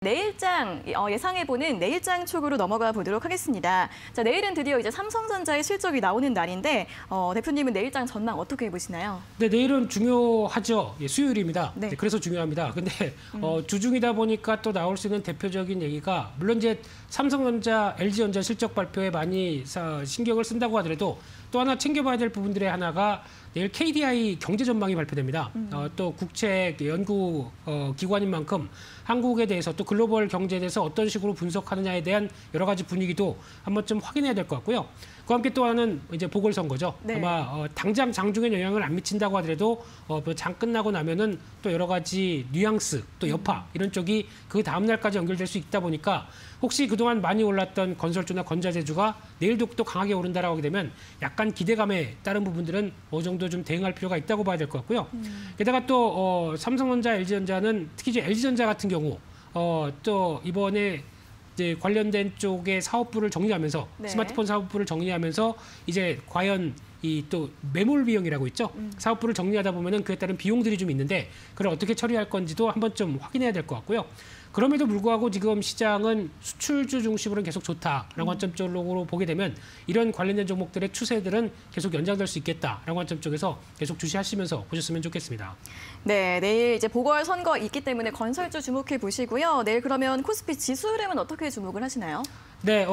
내일장 예상해보는 내일장 축으로 넘어가 보도록 하겠습니다. 자, 내일은 드디어 이제 삼성전자의 실적이 나오는 날인데 대표님은 내일장 전망 어떻게 보시나요? 네, 내일은 중요하죠. 예, 수요일입니다. 네. 네, 그래서 중요합니다. 근데 주중이다 보니까 또 나올 수 있는 대표적인 얘기가 물론 이제 삼성전자, LG전자 실적 발표에 많이 신경을 쓴다고 하더라도 또 하나 챙겨봐야 될 부분들의 하나가 내일 KDI 경제 전망이 발표됩니다. 또 국책 연구 기관인 만큼 한국에 대해서 또 글로벌 경제에 대해서 어떤 식으로 분석하느냐에 대한 여러 가지 분위기도 한 번쯤 확인해야 될 것 같고요. 그와 함께 또 하나는 이제 보궐선거죠. 네. 아마 당장 장중에 영향을 안 미친다고 하더라도 장 끝나고 나면은 또 여러 가지 뉘앙스, 또 여파 이런 쪽이 그 다음 날까지 연결될 수 있다 보니까 혹시 그동안 많이 올랐던 건설주나 건자재주가 내일도 또 강하게 오른다라고 하게 되면 약간 기대감에 따른 부분들은 어느 정도 좀 대응할 필요가 있다고 봐야 될 것 같고요. 게다가 또 삼성전자, LG전자는 특히 이제 LG전자 같은 경우 또 이번에 이제 관련된 쪽의 사업부를 정리하면서 네. 스마트폰 사업부를 정리하면서 이제 과연 이 또 매몰 비용이라고 있죠. 사업부를 정리하다 보면은 그에 따른 비용들이 좀 있는데 그걸 어떻게 처리할 건지도 한번 좀 확인해야 될 것 같고요. 그럼에도 불구하고 지금 시장은 수출주 중심으로는 계속 좋다라는 관점적으로 보게 되면 이런 관련된 종목들의 추세들은 계속 연장될 수 있겠다라는 관점 쪽에서 계속 주시하시면서 보셨으면 좋겠습니다. 네, 내일 이제 보궐선거 있기 때문에 건설주 주목해 보시고요. 내일 그러면 코스피 지수 흐름은 어떻게 주목을 하시나요? 네,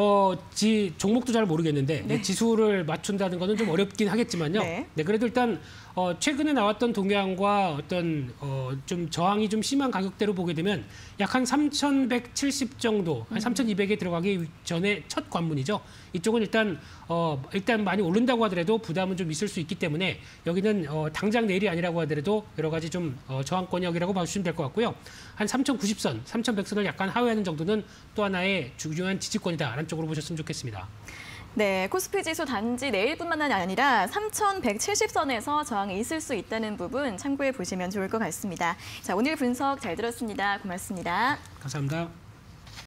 종목도 잘 모르겠는데 네. 지수를 맞춘다는 거는 좀 어렵긴 하겠지만요. 네, 그래도 일단 최근에 나왔던 동향과 어떤 좀 저항이 좀 심한 가격대로 보게 되면 약 한 3,170 정도, 한 3,200에 들어가기 전에 첫 관문이죠. 이쪽은 일단 많이 오른다고 하더라도 부담은 좀 있을 수 있기 때문에 여기는 당장 내일이 아니라고 하더라도 여러 가지 좀 저항권역이라고 봐주시면 될 것 같고요. 한 3,090선, 3,100선을 약간 하회하는 정도는 또 하나의 중요한 지지권이다라는 쪽으로 보셨으면 좋겠습니다. 네, 코스피 지수 단지 내일뿐만 아니라 3,170선에서 저항이 있을 수 있다는 부분 참고해 보시면 좋을 것 같습니다. 자, 오늘 분석 잘 들었습니다. 고맙습니다. 감사합니다.